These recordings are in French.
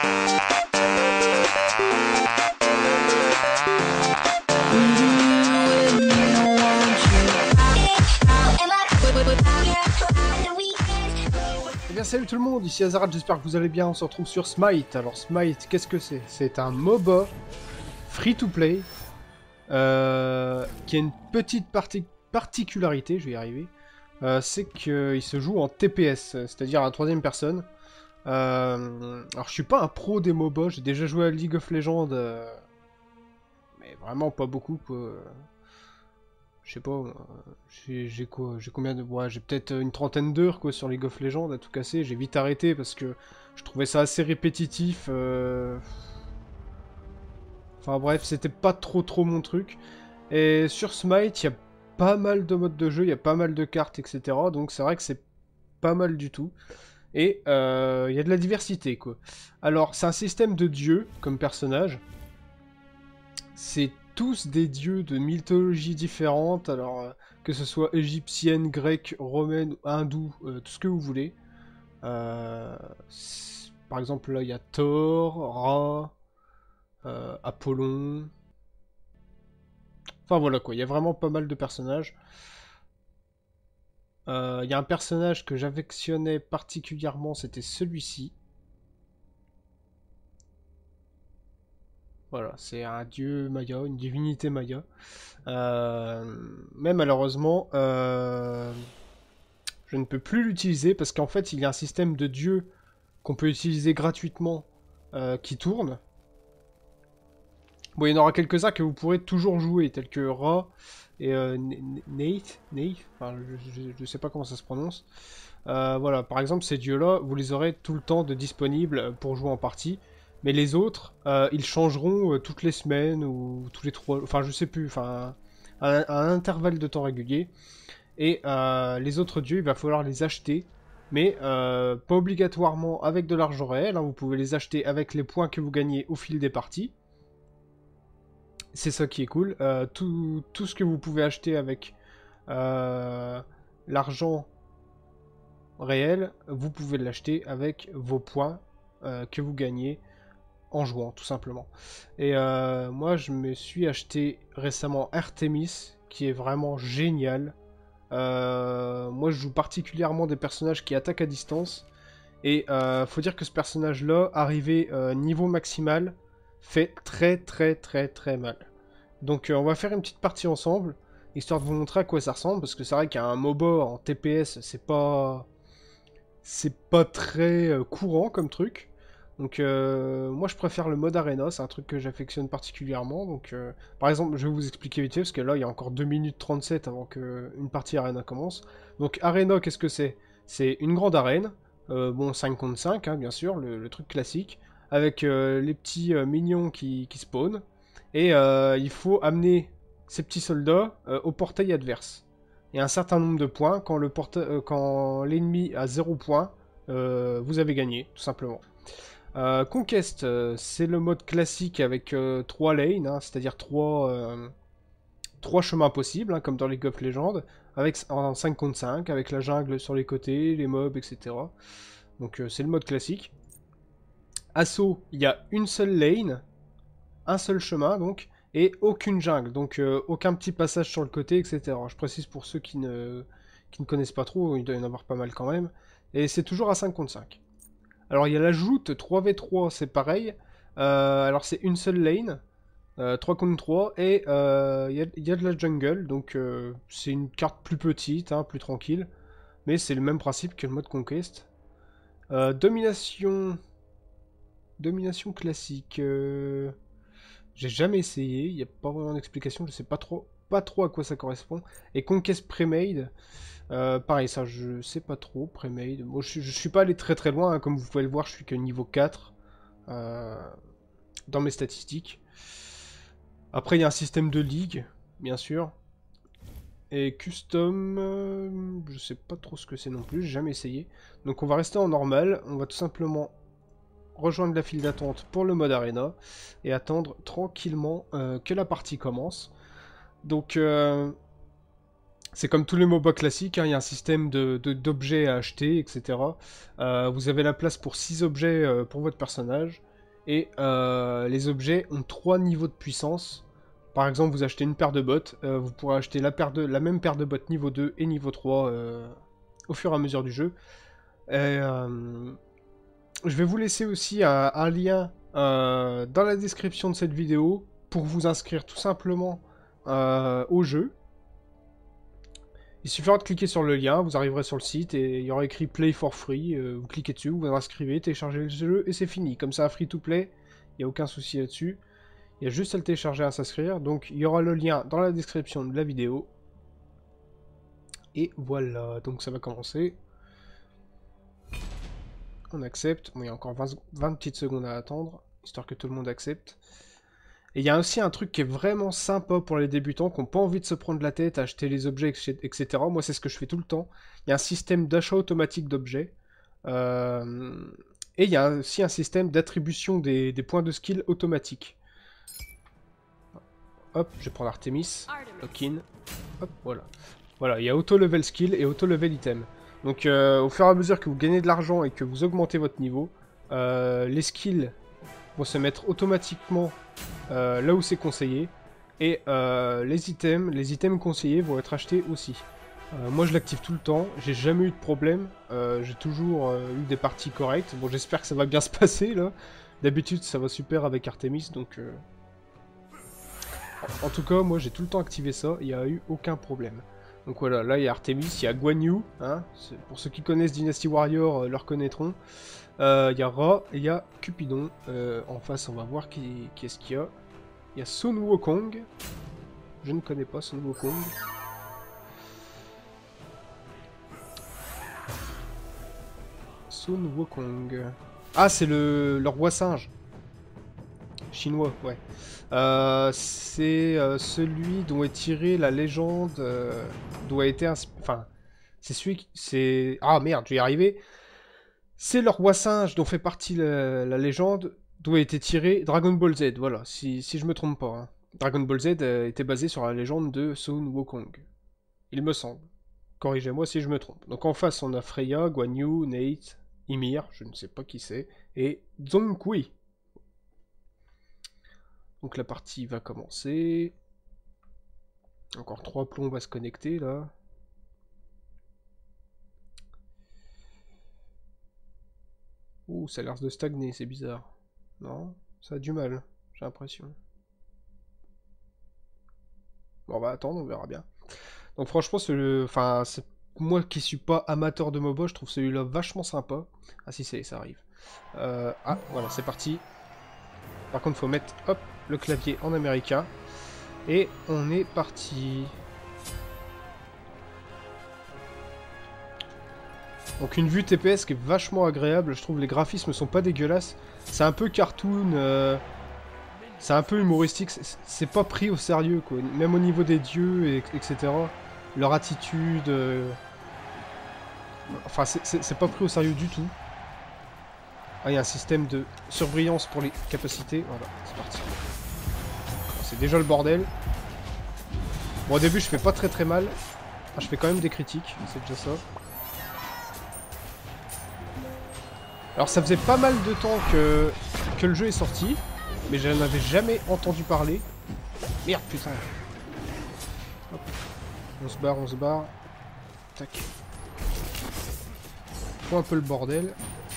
Eh bien salut tout le monde, ici Azarat, j'espère que vous allez bien, on se retrouve sur Smite. Alors Smite, qu'est-ce que c'est? C'est un MOBA free-to-play qui a une petite particularité, je vais y arriver, c'est qu'il se joue en TPS, c'est-à-dire à la troisième personne. Alors je suis pas un pro des MOBA, j'ai déjà joué à League of Legends, mais vraiment pas beaucoup quoi. Je sais pas, j'ai quoi, j'ai combien de... Ouais, j'ai peut-être une trentaine d'heures quoi sur League of Legends à tout casser, j'ai vite arrêté parce que je trouvais ça assez répétitif. Enfin bref, c'était pas trop mon truc. Et sur Smite, il y a pas mal de modes de jeu, il y a pas mal de cartes, etc. Donc c'est vrai que c'est pas mal du tout. Et il y a de la diversité quoi. Alors c'est un système de dieux comme personnage. C'est tous des dieux de mythologies différentes, alors que ce soit égyptienne, grecque, romaine, hindoue, tout ce que vous voulez. Par exemple là il y a Thor, Ra, Apollon. Enfin voilà quoi, il y a vraiment pas mal de personnages. Il y a un personnage que j'affectionnais particulièrement, c'était celui-ci. Voilà, c'est un dieu maya, une divinité maya. Mais malheureusement, je ne peux plus l'utiliser parce qu'en fait, il y a un système de dieux qu'on peut utiliser gratuitement qui tourne. Bon, il y en aura quelques-uns que vous pourrez toujours jouer, tels que Ra et Neith, enfin, je sais pas comment ça se prononce. Voilà, par exemple, ces dieux-là, vous les aurez tout le temps de disponibles pour jouer en partie. Mais les autres, ils changeront toutes les semaines ou tous les 3... Enfin, je sais plus, enfin, à un intervalle de temps régulier. Et les autres dieux, il va falloir les acheter. Mais pas obligatoirement avec de l'argent réel, hein, vous pouvez les acheter avec les points que vous gagnez au fil des parties. C'est ça qui est cool. Tout ce que vous pouvez acheter avec l'argent réel, vous pouvez l'acheter avec vos points que vous gagnez en jouant, tout simplement. Et moi, je me suis acheté récemment Artemis, qui est vraiment génial. Moi, je joue particulièrement des personnages qui attaquent à distance. Et faut dire que ce personnage-là, arrivé niveau maximal, fait très mal. Donc on va faire une petite partie ensemble, histoire de vous montrer à quoi ça ressemble, parce que c'est vrai qu'un MOBA en TPS, c'est pas très courant comme truc. Donc moi je préfère le mode Arena, c'est un truc que j'affectionne particulièrement. Donc par exemple, je vais vous expliquer vite fait, parce que là il y a encore 2 minutes 37 avant qu'une partie Arena commence. Donc Arena, qu'est-ce que c'est? C'est une grande arène, bon 5 contre 5, hein, bien sûr, le truc classique, avec les petits minions qui spawnent. Et il faut amener ces petits soldats au portail adverse. Et un certain nombre de points, quand l'ennemi a 0 points, vous avez gagné, tout simplement. Conquest, c'est le mode classique avec 3 lanes, hein, c'est-à-dire 3 chemins possibles, hein, comme dans League of Legends, en 5 contre 5, avec la jungle sur les côtés, les mobs, etc. Donc c'est le mode classique. Assaut, il y a une seule lane, un seul chemin, donc, et aucune jungle, donc aucun petit passage sur le côté, etc. Je précise pour ceux qui ne connaissent pas trop, il doit y en avoir pas mal quand même, et c'est toujours à 5 contre 5. Alors il y a la joute 3v3, c'est pareil. Alors c'est une seule lane, 3 contre 3, et il y a de la jungle, donc c'est une carte plus petite, hein, plus tranquille. Mais c'est le même principe que le mode Conquest. Domination classique. J'ai jamais essayé, il n'y a pas vraiment d'explication, je sais pas trop à quoi ça correspond. Et Conquest Premade. Pareil, ça je sais pas trop, pré-made. Moi je suis pas allé très loin, hein, comme vous pouvez le voir, je suis que niveau 4 dans mes statistiques. Après il y a un système de ligue, bien sûr. Et custom, je sais pas trop ce que c'est non plus, j'ai jamais essayé. Donc on va rester en normal, on va tout simplement rejoindre la file d'attente pour le mode arena et attendre tranquillement que la partie commence. Donc c'est comme tous les MOBA classiques, hein, il y a un système d'objets à acheter, etc. Vous avez la place pour 6 objets pour votre personnage. Et les objets ont 3 niveaux de puissance. Par exemple, vous achetez une paire de bottes, vous pourrez acheter la même paire de bottes niveau 2 et niveau 3 au fur et à mesure du jeu. Et, je vais vous laisser aussi un lien dans la description de cette vidéo pour vous inscrire tout simplement au jeu. Il suffira de cliquer sur le lien, vous arriverez sur le site et il y aura écrit Play for Free. Vous cliquez dessus, vous vous inscrivez, téléchargez le jeu et c'est fini. Comme ça, free to play, il n'y a aucun souci là-dessus. Il y a juste à le télécharger et à s'inscrire. Donc il y aura le lien dans la description de la vidéo. Et voilà, donc ça va commencer. On accepte. Bon, il y a encore 20 petites secondes à attendre, histoire que tout le monde accepte. Et il y a aussi un truc qui est vraiment sympa pour les débutants, qui n'ont pas envie de se prendre la tête, à acheter les objets, etc. Moi, c'est ce que je fais tout le temps. Il y a un système d'achat automatique d'objets. Et il y a aussi un système d'attribution des points de skill automatique. Hop, je vais prendre Artemis. Lock-in. Hop, voilà. Voilà, il y a auto-level skill et auto-level item. Donc, au fur et à mesure que vous gagnez de l'argent et que vous augmentez votre niveau, les skills vont se mettre automatiquement là où c'est conseillé. Et les items conseillés vont être achetés aussi. Moi je l'active tout le temps, j'ai jamais eu de problème, j'ai toujours eu des parties correctes. Bon, j'espère que ça va bien se passer là. D'habitude ça va super avec Artemis, donc... En tout cas, moi j'ai tout le temps activé ça, il n'y a eu aucun problème. Donc voilà, là il y a Artemis, il y a Guan Yu, hein, pour ceux qui connaissent Dynasty Warrior le reconnaîtront. Il y a Ra et il y a Cupidon. En face, on va voir qui est-ce qu'il y a. Il y a Sun Wukong. Je ne connais pas Sun Wukong. Sun Wukong. Ah, c'est le roi singe. Chinois, ouais. C'est celui dont est tirée la légende. Doit être enfin, c'est celui qui. C'est. Ah merde, je vais y arriver. C'est le roi singe dont fait partie la légende, d'où a été tiré Dragon Ball Z, voilà, si je me trompe pas. Hein. Dragon Ball Z était basé sur la légende de Sun Wukong. Il me semble. Corrigez-moi si je me trompe. Donc en face, on a Freya, Guan Yu, Nate, Ymir, je ne sais pas qui c'est, et Zhong Kui. Donc la partie va commencer. Encore 3 plombs à se connecter, là. Ouh, ça a l'air de stagner, c'est bizarre. Non, ça a du mal, j'ai l'impression. Bon, on va attendre, on verra bien. Donc franchement, moi qui suis pas amateur de MOBA, je trouve celui-là vachement sympa. Ah si, ça arrive. Ah, voilà, c'est parti. Par contre, faut mettre, hop, le clavier en américain. Et on est parti. Donc une vue TPS qui est vachement agréable, je trouve les graphismes sont pas dégueulasses. C'est un peu cartoon, c'est un peu humoristique, c'est pas pris au sérieux quoi. Même au niveau des dieux, etc. Leur attitude... Enfin c'est pas pris au sérieux du tout. Ah, il y a un système de surbrillance pour les capacités, voilà, c'est parti. C'est déjà le bordel. Bon au début je fais pas très mal, enfin, je fais quand même des critiques, c'est déjà ça. Alors ça faisait pas mal de temps que le jeu est sorti, mais je n'en avais jamais entendu parler. Merde putain. Hop. On se barre. Tac. Faut un peu le bordel.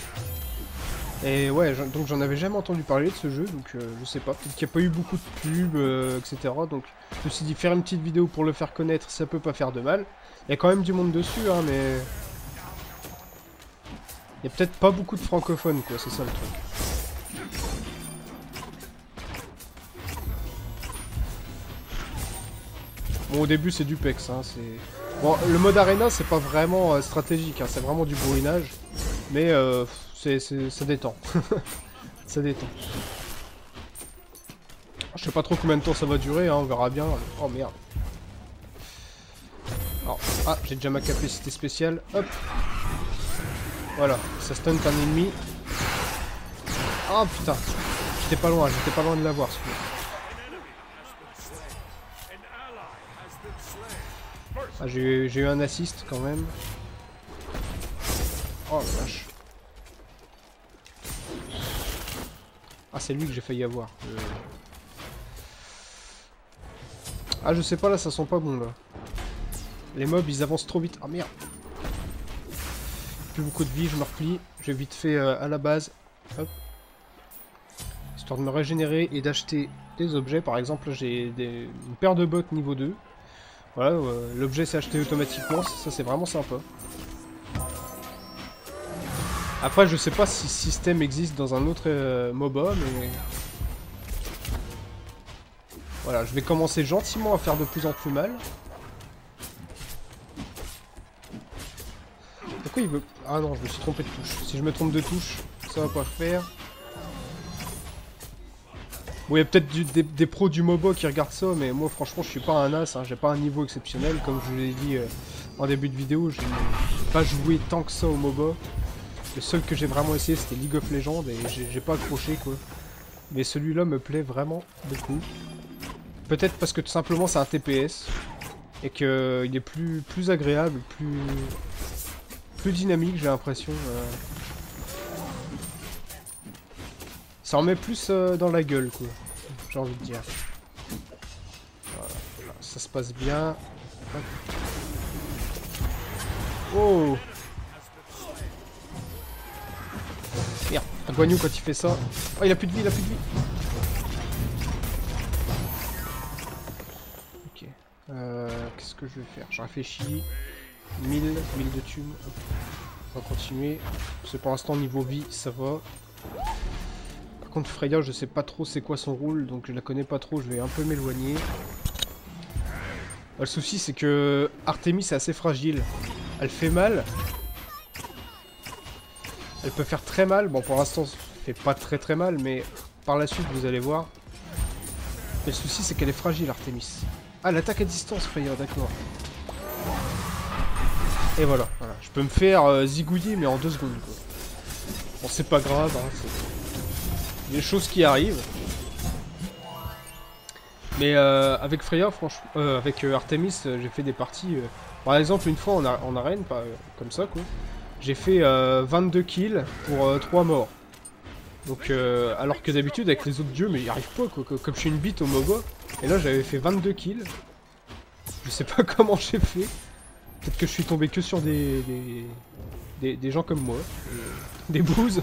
Et ouais, donc j'en avais jamais entendu parler de ce jeu, donc je sais pas, peut-être qu'il n'y a pas eu beaucoup de pubs, etc. Donc je me suis dit faire une petite vidéo pour le faire connaître, ça peut pas faire de mal. Il y a quand même du monde dessus, hein, mais... Il y a peut-être pas beaucoup de francophones, quoi, c'est ça le truc. Bon, au début, c'est du pex, hein, c'est... Bon, le mode arena, c'est pas vraiment stratégique, hein, c'est vraiment du bourrinage. Mais, ça détend. Ça détend. Je sais pas trop combien de temps ça va durer, hein, on verra bien. Oh, merde. Alors, ah, j'ai déjà ma capacité spéciale, hop. Voilà, ça stun un ennemi. Oh putain, j'étais pas loin de l'avoir ce coup. Ah, j'ai eu un assist quand même. Oh la vache. Ah, c'est lui que j'ai failli avoir. Ah, je sais pas, là, ça sent pas bon, là. Les mobs, ils avancent trop vite. Ah, merde. Plus beaucoup de vie, je me replie. J'ai vite fait à la base. Hop. Histoire de me régénérer et d'acheter des objets. Par exemple, j'ai une paire de bottes niveau 2. Voilà, l'objet s'est acheté automatiquement. Ça, c'est vraiment sympa. Après, je sais pas si ce système existe dans un autre MOBA, mais... Voilà, je vais commencer gentiment à faire de plus en plus mal. Pourquoi il veut... Ah non, je me suis trompé de touche. Si je me trompe de touche, ça va pas faire. Bon, il y a peut-être des pros du MOBA qui regardent ça, mais moi, franchement, je suis pas un as. Hein. J'ai pas un niveau exceptionnel. Comme je vous l'ai dit en début de vidéo, je n'ai pas joué tant que ça au MOBA. Le seul que j'ai vraiment essayé, c'était League of Legends, et j'ai pas accroché, quoi. Mais celui-là me plaît vraiment beaucoup. Peut-être parce que tout simplement c'est un TPS et qu'il est plus agréable, plus dynamique, j'ai l'impression. Ça en met plus dans la gueule, quoi. J'ai envie de dire. Voilà, ça se passe bien. Hop. Oh! Merde, un Guan Yu quand il fait ça. Oh, il a plus de vie, il a plus de vie. Qu'est-ce que je vais faire? Je réfléchis. 1000 de thunes. On va continuer. Parce que pour l'instant, niveau vie, ça va. Par contre, Freya, je sais pas trop c'est quoi son rôle, donc je la connais pas trop, je vais un peu m'éloigner. Le souci, c'est que Artemis est assez fragile. Elle fait mal. Elle peut faire très mal. Bon, pour l'instant, ça fait pas très mal, mais par la suite, vous allez voir. Mais le souci, c'est qu'elle est fragile, Artemis. Ah, l'attaque à distance, Freya, d'accord. Et voilà, je peux me faire zigouiller, mais en 2 secondes, quoi. Bon, c'est pas grave, hein, c'est des choses qui arrivent. Mais avec Freya, franchement, avec Artemis, j'ai fait des parties... par exemple, une fois en arène, pas, comme ça, quoi. J'ai fait 22 kills pour 3 morts. Donc, alors que d'habitude, avec les autres dieux, mais j'y arrive pas, quoi. Comme je suis une bite au MOBA. Et là, j'avais fait 22 kills. Je sais pas comment j'ai fait. Peut-être que je suis tombé que sur des gens comme moi. Des bouses.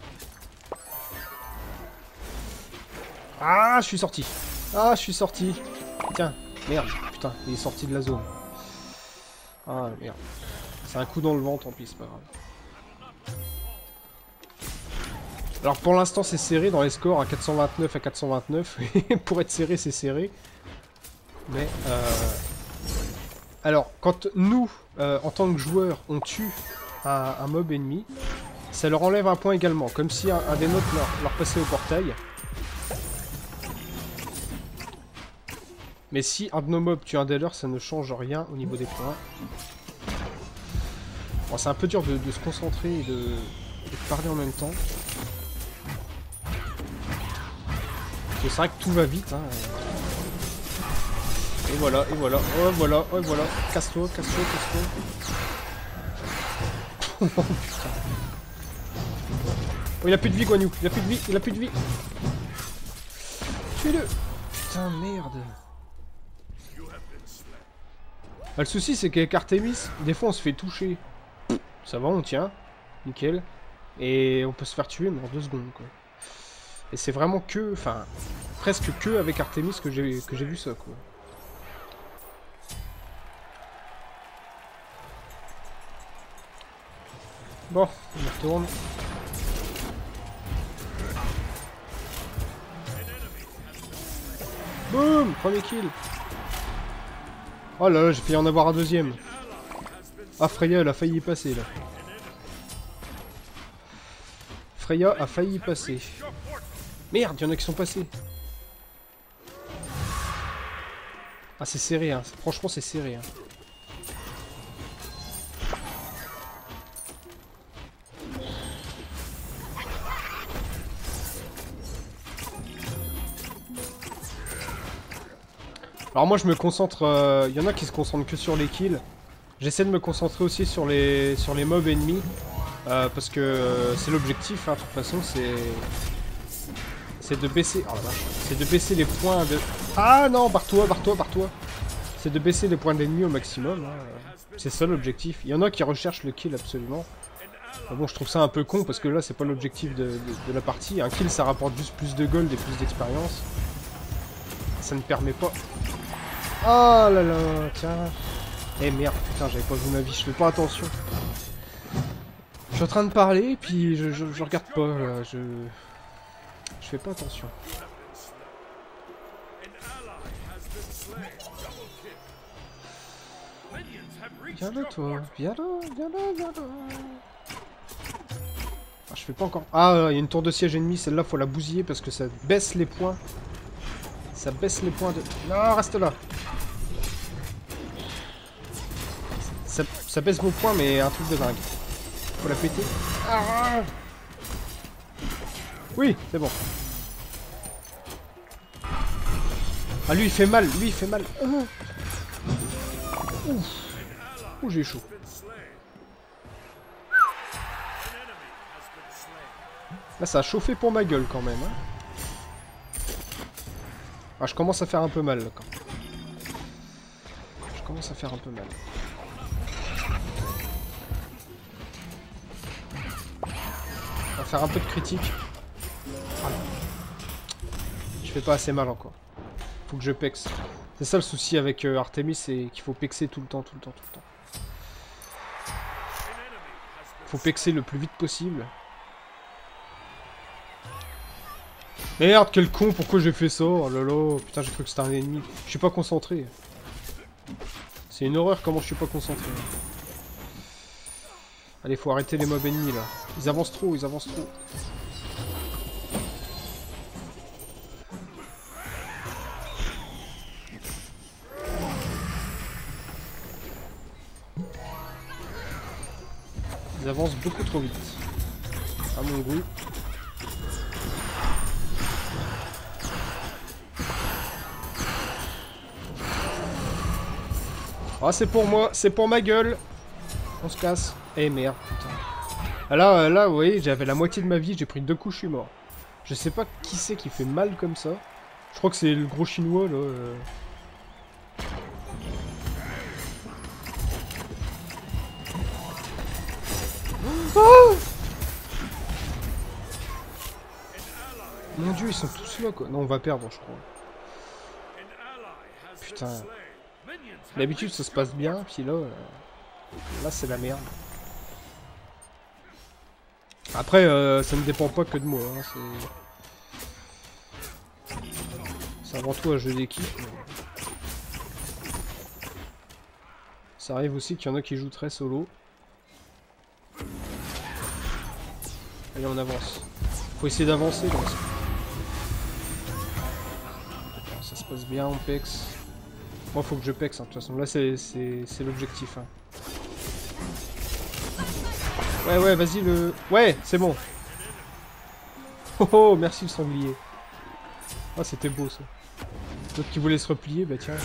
Ah, je suis sorti. Ah, je suis sorti. Tiens, merde. Putain, il est sorti de la zone. Ah, merde. C'est un coup dans le vent, tant pis, c'est pas grave. Alors pour l'instant c'est serré dans les scores à 429 à 429. Pour être serré c'est serré. Mais alors quand nous en tant que joueurs on tue un mob ennemi, ça leur enlève un point également. Comme si un des nôtres leur passait au portail. Mais si un de nos mobs tue un des leurs, ça ne change rien au niveau des points. Bon, c'est un peu dur de se concentrer et de parler en même temps. C'est vrai que tout va vite, hein. Et voilà, et voilà, oh voilà, oh voilà. Casse-toi, casse-toi, casse-toi. Oh putain. Oh, il a plus de vie, Guan Yu. Il a plus de vie, il a plus de vie. Tuez-le. Putain, merde. Ah, le souci, c'est qu'avec Artemis, des fois on se fait toucher. Ça va, on tient. Nickel. Et on peut se faire tuer, mais en 2 secondes, quoi. Et c'est vraiment que, enfin, presque que avec Artemis que j'ai vu ça, quoi. Bon, on retourne. Boum, premier kill. Oh là là, j'ai failli en avoir un deuxième. Ah, Freya, elle a failli y passer, là. Freya a failli y passer. Merde, il y en a qui sont passés. Ah, c'est serré, hein. Franchement, c'est serré, hein. Alors moi, je me concentre... y en a qui se concentrent que sur les kills. J'essaie de me concentrer aussi sur les mobs ennemis. Parce que c'est l'objectif, hein. De toute façon, c'est... C'est de baisser... Oh la vache. C'est de baisser les points de... Ah non, barre-toi, barre-toi, barre-toi. C'est de baisser les points d'ennemis au maximum. Hein. C'est ça l'objectif. Il y en a qui recherchent le kill absolument. Mais bon, je trouve ça un peu con parce que là, c'est pas l'objectif de la partie. Un kill, ça rapporte juste plus de gold et plus d'expérience. Ça ne permet pas... Oh là là, tiens. Eh merde, putain, j'avais pas vu ma vie, je fais pas attention. Je suis en train de parler, puis je regarde pas, là, je fais pas attention. Viens là, toi, viens là, viens là, viens là. Ah, je fais pas encore... Ah, il y a une tour de siège ennemie, celle-là, faut la bousiller parce que ça baisse les points. Ça baisse les points de... Non, reste là. Ça baisse vos points, mais un truc de dingue. Faut la péter. Ah oui, c'est bon. Ah, lui, il fait mal. Lui, il fait mal. Ouh, j'ai chaud. Là, ça a chauffé pour ma gueule, quand même. Hein. Ah, je commence à faire un peu mal, là, quand même. Je commence à faire un peu mal. On va faire un peu de critique. Voilà. Je fais pas assez mal encore. Faut que je pexe. C'est ça le souci avec Artemis, c'est qu'il faut pexer tout le temps, tout le temps, tout le temps. Faut pexer le plus vite possible. Merde, quel con, pourquoi j'ai fait ça? Oh là là, putain, j'ai cru que c'était un ennemi. Je suis pas concentré. C'est une horreur comment je suis pas concentré. Allez, faut arrêter les mobs ennemis là. Ils avancent trop, ils avancent trop. Ils avancent beaucoup trop vite. À mon goût. Ah, c'est pour moi, c'est pour ma gueule. On se casse. Eh merde, putain. Là, vous voyez, j'avais la moitié de ma vie, j'ai pris 2 coups, je suis mort. Je sais pas qui c'est qui fait mal comme ça. Je crois que c'est le gros chinois, là. Oh mon dieu, ils sont tous là, quoi. Non, on va perdre, je crois. Putain. D'habitude, ça se passe bien, puis là... Là, c'est la merde. Après, ça ne dépend pas que de moi. Hein, c'est avant tout un jeu d'équipe. Mais... Ça arrive aussi qu'il y en a qui jouent très solo. Allez, on avance. Faut essayer d'avancer. Ça se passe bien, on pex. Moi, faut que je pex, hein, de toute façon. Là, c'est l'objectif. Hein. Ouais, vas-y, le... Ouais, c'est bon. Oh, oh, merci le sanglier. Ah, c'était beau, ça. L'autre qui voulait se replier, bah tiens.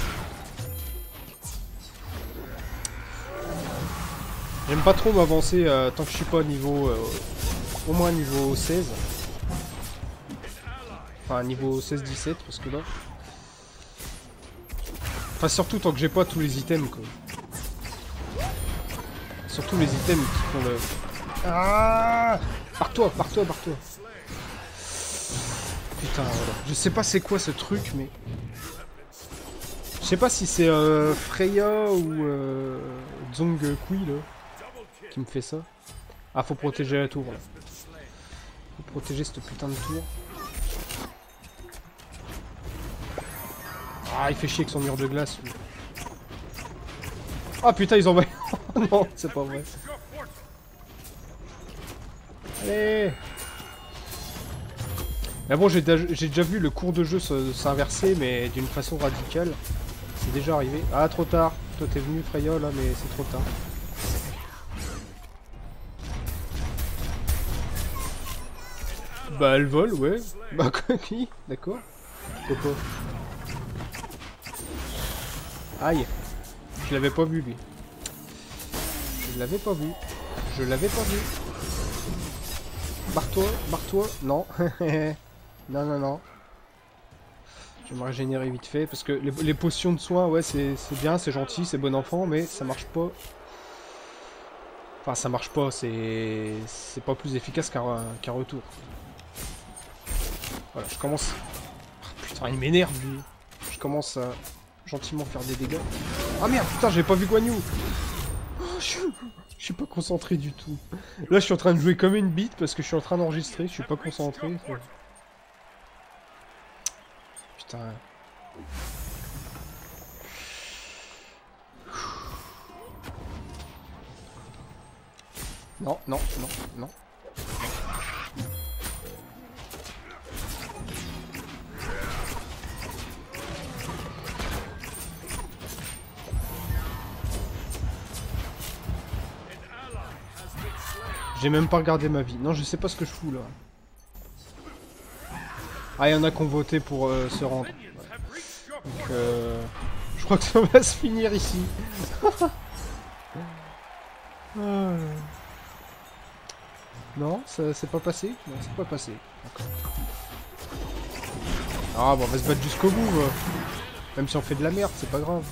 J'aime pas trop m'avancer tant que je suis pas niveau... au moins niveau 16. Enfin, niveau 16-17, parce que là... Enfin, surtout tant que j'ai pas tous les items, quoi. Surtout les items qui font le... Ah, pars-toi. Putain, voilà. Je sais pas c'est quoi ce truc, mais... Je sais pas si c'est Freya ou Zhongkui, là, qui me fait ça. Ah, faut protéger la tour, là. Faut protéger cette putain de tour. Ah, il fait chier avec son mur de glace, lui. Ah, putain, ils envoient... Non, c'est pas vrai. Allez. Mais bon, j'ai déjà vu le cours de jeu s'inverser, mais d'une façon radicale. C'est déjà arrivé. Ah, trop tard. Toi, t'es venu, Freya, là, mais c'est trop tard. Bah, elle vole, ouais. Bah, qui? D'accord. Pourquoi pas? Aïe. Je l'avais pas vu, lui. Je l'avais pas vu. Je l'avais pas vu. Barre-toi. Non. Non, non, non. Je vais me régénérer vite fait, parce que les potions de soins, ouais, c'est bien, c'est gentil, c'est bon enfant, mais ça marche pas. Enfin, ça marche pas, c'est pas plus efficace qu'un retour. Voilà, je commence... Oh, putain, il m'énerve, lui. Je commence à gentiment faire des dégâts. Ah merde, putain, j'ai pas vu Guan Yu. Oh, je suis pas concentré du tout. Là, je suis en train de jouer comme une bite, parce que je suis en train d'enregistrer, je suis pas concentré. Putain... Non, non, non, non. J'ai même pas regardé ma vie. Non, je sais pas ce que je fous là. Ah, il y en a qui ont voté pour se rendre. Ouais. Donc, je crois que ça va se finir ici. Ah. Non, ça c'est pas passé. Non, c'est pas passé. Ah, bon, on va se battre jusqu'au bout. Même si on fait de la merde, c'est pas grave.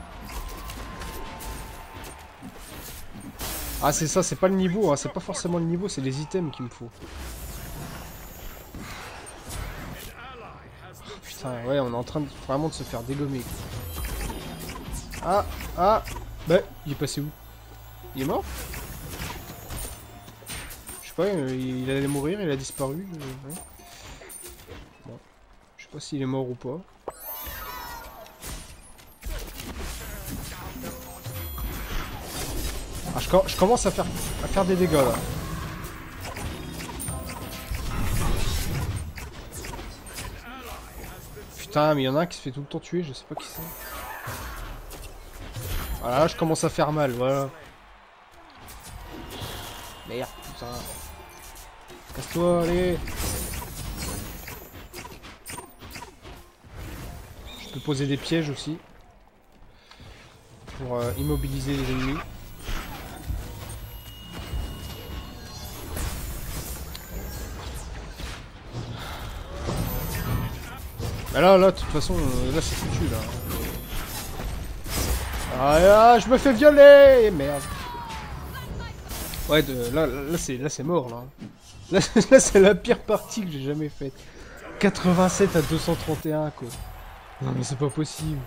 Ah, c'est ça, c'est pas le niveau. Hein. C'est pas forcément le niveau, c'est les items qu'il me faut. Putain, ouais, on est en train de, vraiment de se faire dégommer. Ah, ah. Bah, il est passé où? Il est mort? Je sais pas, il allait mourir, il a disparu. Ouais. Bon. Je sais pas s'il est mort ou pas. Ah, je commence à faire des dégâts là. Putain, mais il y en a un qui se fait tout le temps tuer, je sais pas qui c'est. Voilà, je commence à faire mal, voilà. Merde, putain. Casse-toi, allez. Je peux poser des pièges aussi. Pour immobiliser les ennemis. Bah là, de toute façon, là c'est foutu là. Ah là, je me fais violer. Merde. Ouais, là c'est mort là. Là c'est la pire partie que j'ai jamais faite. 87 à 231 quoi. Non mais c'est pas possible.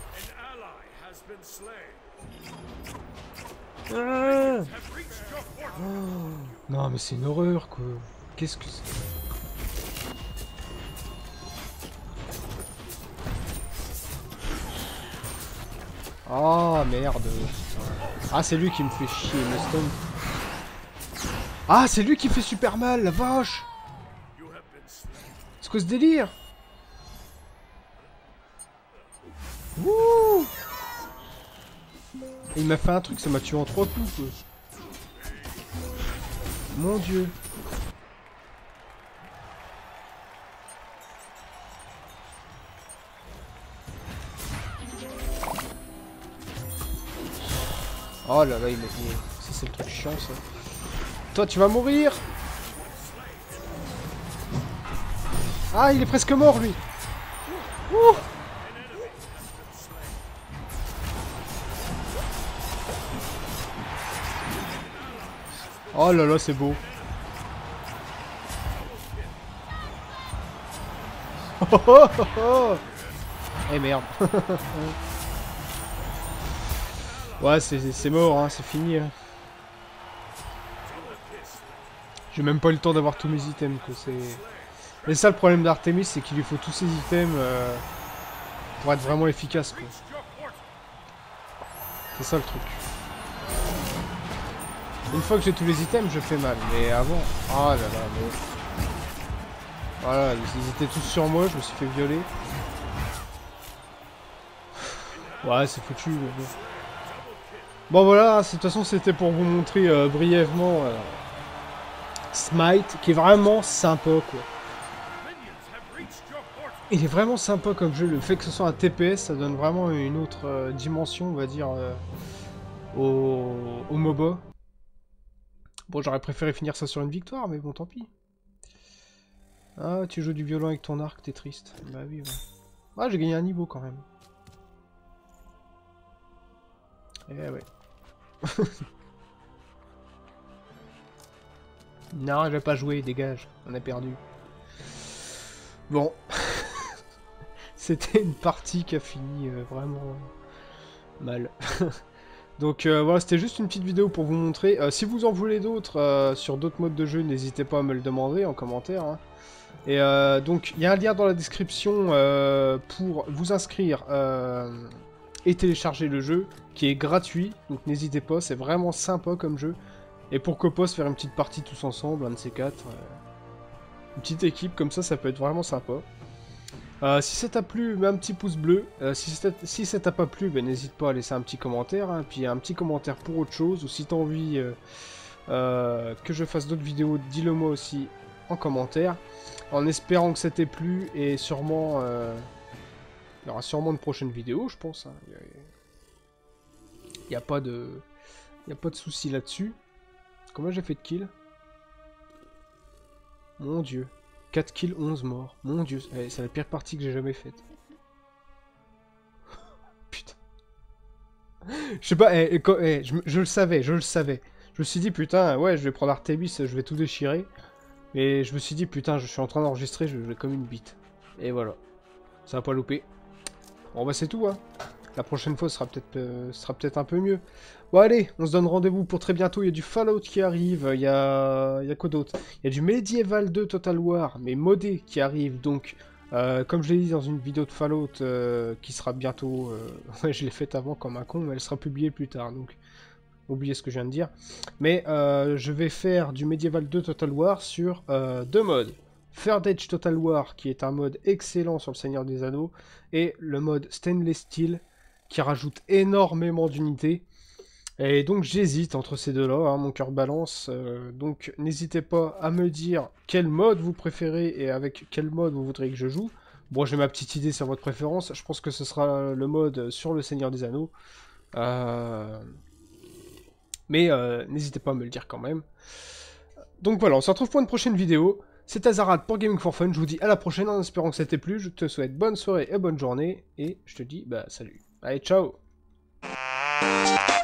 Ah oh, non mais c'est une horreur quoi. Qu'est-ce que c'est? Oh merde. Ah c'est lui qui me fait chier, le stun. Ah c'est lui qui fait super mal, la vache. C'est quoi ce délire? Wouh. Il m'a fait un truc, ça m'a tué en 3 coups quoi. Mon dieu. Oh là là, il m'a dit. Ça c'est le truc chiant ça. Toi tu vas mourir. Ah il est presque mort lui. Ouh. Oh là là c'est beau. Oh oh oh oh. Eh merde. Ouais c'est mort hein, c'est fini hein. J'ai même pas eu le temps d'avoir tous mes items quoi, c'est... Mais ça le problème d'Artemis c'est qu'il lui faut tous ses items pour être vraiment efficace quoi. C'est ça le truc. Une fois que j'ai tous les items je fais mal, mais avant... Oh là là mais... Voilà, ils étaient tous sur moi, je me suis fait violer. Ouais c'est foutu mais bon. Bon voilà, de toute façon c'était pour vous montrer brièvement Smite, qui est vraiment sympa quoi. Il est vraiment sympa comme jeu, le fait que ce soit un TPS, ça donne vraiment une autre dimension, on va dire, au MOBA. Bon, j'aurais préféré finir ça sur une victoire, mais bon, tant pis. Ah, tu joues du violon avec ton arc, t'es triste. Bah oui, ouais. Ah, j'ai gagné un niveau quand même. Eh ouais. Non, je vais pas jouer, dégage. On a perdu. Bon. C'était une partie qui a fini vraiment mal. Donc voilà, c'était juste une petite vidéo pour vous montrer. Si vous en voulez d'autres sur d'autres modes de jeu, n'hésitez pas à me le demander en commentaire. Hein. Et donc, il y a un lien dans la description pour vous inscrire et télécharger le jeu, qui est gratuit. Donc n'hésitez pas, c'est vraiment sympa comme jeu. Et pourquoi pas se faire une petite partie tous ensemble, un de ces quatre. Une petite équipe comme ça peut être vraiment sympa. Si ça t'a plu, mets un petit pouce bleu. Si ça t'a pas plu, ben, n'hésite pas à laisser un petit commentaire. Hein, puis un petit commentaire pour autre chose. Ou si t'as envie que je fasse d'autres vidéos, dis-le moi aussi en commentaire. En espérant que ça t'ait plu. Et sûrement... il y aura sûrement de prochaines vidéos, je pense. Hein. Il n'y a pas de... Il n'y a pas de souci là-dessus. Combien j'ai fait de kills? Mon dieu. 4 kills, 11 morts. Mon dieu, c'est la pire partie que j'ai jamais faite. Putain. Je sais pas, je le savais, je le savais. Je me suis dit, putain, ouais, je vais prendre Artemis, je vais tout déchirer. Mais je me suis dit, putain, je suis en train d'enregistrer, je vais comme une bite. Et voilà. Ça va pas louper. Bon, bah c'est tout, hein. La prochaine fois, ce sera peut-être un peu mieux. Bon, allez, on se donne rendez-vous pour très bientôt. Il y a du Fallout qui arrive. Il y a quoi d'autre? Il y a du Medieval 2 Total War, mais modé, qui arrive. Donc, comme je l'ai dit dans une vidéo de Fallout qui sera bientôt... ouais, je l'ai faite avant comme un con, mais elle sera publiée plus tard. Donc, oubliez ce que je viens de dire. Mais je vais faire du Medieval 2 Total War sur deux modes. Third Age Total War, qui est un mode excellent sur le Seigneur des Anneaux, et le mode Stainless Steel, qui rajoute énormément d'unités. Et donc j'hésite entre ces deux-là, hein, mon cœur balance. Donc n'hésitez pas à me dire quel mode vous préférez et avec quel mode vous voudriez que je joue. Bon, j'ai ma petite idée sur votre préférence. Je pense que ce sera le mode sur le Seigneur des Anneaux. Mais n'hésitez pas à me le dire quand même. Donc voilà, on se retrouve pour une prochaine vidéo. C'est Azarad pour Gaming for Fun. Je vous dis à la prochaine en espérant que ça t'ait plu. Je te souhaite bonne soirée et bonne journée. Et je te dis bah salut. Allez, ciao.